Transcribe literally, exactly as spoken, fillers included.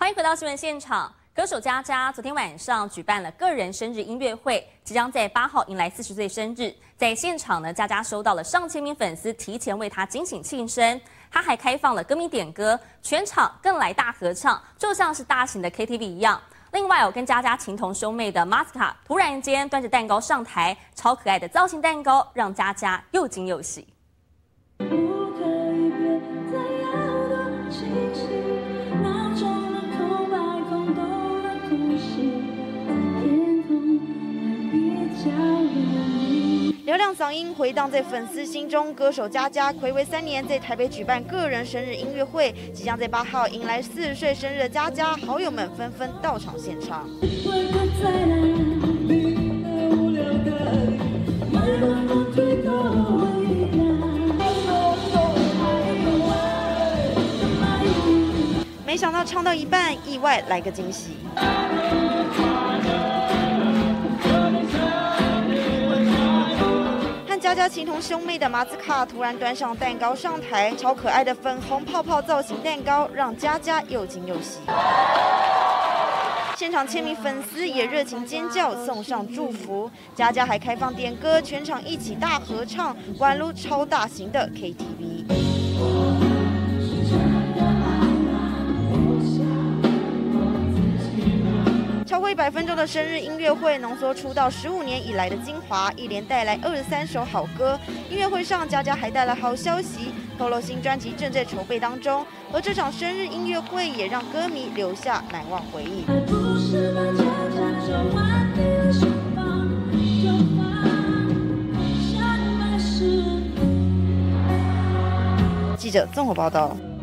欢迎回到新闻现场。歌手佳佳昨天晚上举办了个人生日音乐会，即将在八号迎来四十岁生日。在现场呢，佳佳收到了上千名粉丝提前为她惊喜庆生。她还开放了歌迷点歌，全场更来大合唱，就像是大型的 K T V 一样。另外有跟佳佳情同兄妹的马斯卡突然间端着蛋糕上台，超可爱的造型蛋糕让佳佳又惊又喜。 嘹亮嗓音回荡在粉丝心中，歌手佳佳睽违三年在台北举办个人生日音乐会，即将在八号迎来四十岁生日的佳佳，好友们纷纷到场献唱。没想到唱到一半，意外来个惊喜。 佳佳情同兄妹的马斯卡突然端上蛋糕上台，超可爱的粉红泡泡造型蛋糕让佳佳又惊又喜。现场千名粉丝也热情尖叫，送上祝福。佳佳还开放点歌，全场一起大合唱，宛如超大型的 K T V。 超过一百分钟的生日音乐会，浓缩出道十五年以来的精华，一连带来二十三首好歌。音乐会上，佳佳还带来好消息，透露新专辑正在筹备当中。而这场生日音乐会也让歌迷留下难忘回忆。记者综合报道。